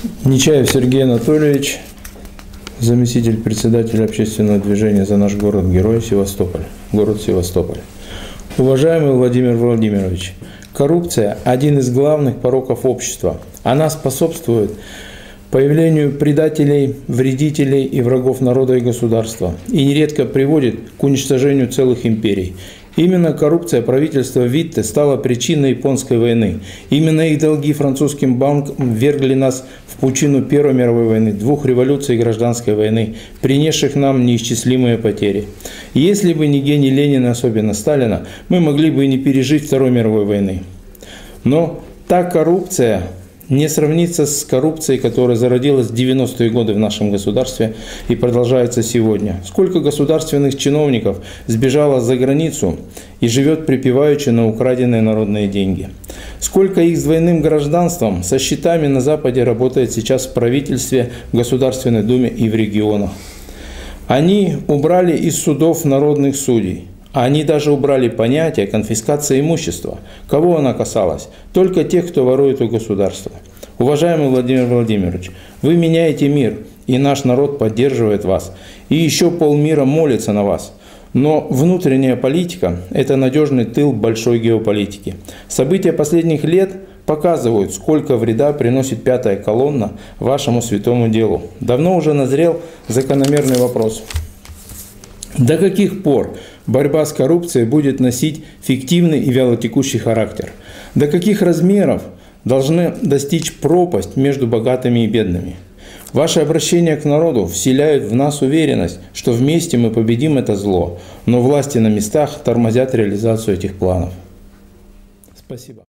Нечаев Сергей Анатольевич, заместитель председателя общественного движения «За наш город-герой» Севастополь, город Севастополь. Уважаемый Владимир Владимирович, коррупция – один из главных пороков общества. Она способствует появлению предателей, вредителей и врагов народа и государства и нередко приводит к уничтожению целых империй. Именно коррупция правительства Витте стала причиной Японской войны. Именно их долги французским банкам ввергли нас в пучину Первой мировой войны, двух революций и гражданской войны, принесших нам неисчислимые потери. Если бы не гений Ленина, особенно Сталина, мы могли бы и не пережить Второй мировой войны. Но та коррупция не сравнится с коррупцией, которая зародилась в 90-е годы в нашем государстве и продолжается сегодня. Сколько государственных чиновников сбежало за границу и живет припеваючи на украденные народные деньги. Сколько их с двойным гражданством, со счетами на Западе работает сейчас в правительстве, в Государственной Думе и в регионах. Они убрали из судов народных судей. Они даже убрали понятие конфискации имущества. Кого она касалась? Только тех, кто ворует у государства. Уважаемый Владимир Владимирович, вы меняете мир, и наш народ поддерживает вас. И еще полмира молится на вас. Но внутренняя политика – это надежный тыл большой геополитики. События последних лет показывают, сколько вреда приносит пятая колонна вашему святому делу. Давно уже назрел закономерный вопрос. До каких пор борьба с коррупцией будет носить фиктивный и вялотекущий характер? До каких размеров должны достичь пропасть между богатыми и бедными? Ваше обращение к народу вселяет в нас уверенность, что вместе мы победим это зло, но власти на местах тормозят реализацию этих планов. Спасибо.